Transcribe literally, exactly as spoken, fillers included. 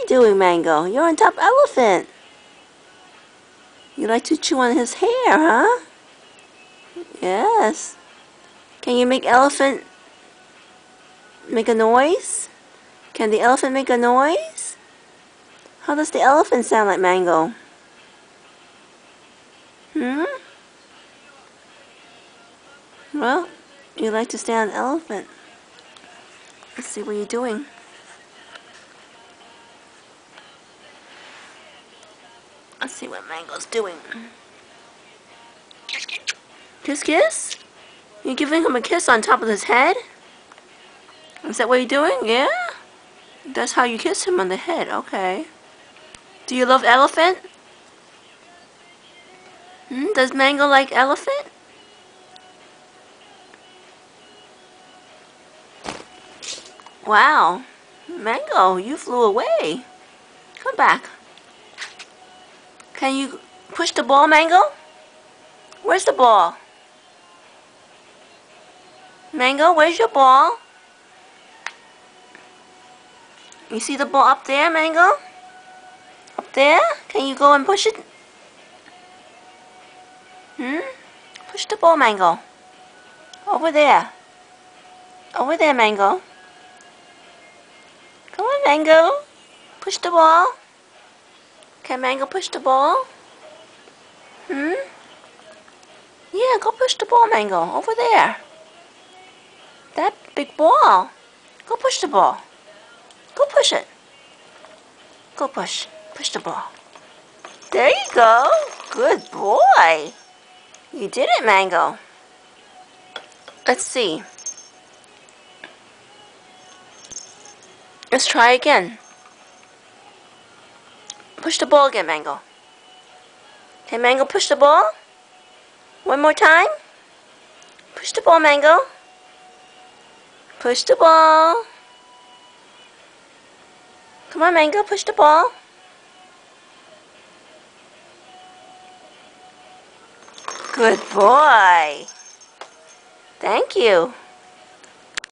doing, Mango? You're on top elephant. You like to chew on his hair, huh? Yes. Can you make elephant make a noise? Can the elephant make a noise? How does the elephant sound like, Mango? Hmm? Well, you like to stay on an elephant. Let's see what you're doing. Let's see what Mango's doing. Kiss, kiss. Kiss, kiss? You're giving him a kiss on top of his head? Is that what you're doing? Yeah? That's how you kiss him on the head. Okay. Do you love elephant? Hmm? Does Mango like elephant? Wow. Mango, you flew away. Come back. Can you push the ball, Mango? Where's the ball? Mango, where's your ball? You see the ball up there, Mango? Up there? Can you go and push it? Hmm? Push the ball, Mango. Over there. Over there, Mango. Come on, Mango. Push the ball. Can Mango push the ball? Hmm? Yeah, go push the ball, Mango. Over there. That big ball. Go push the ball. Go push it. Go push. Push the ball. There you go. Good boy. You did it, Mango. Let's see. Let's try again. Push the ball again, Mango. Can Mango push the ball? One more time. Push the ball, Mango. Push the ball. Come on, Mango, push the ball. Good boy. Thank you.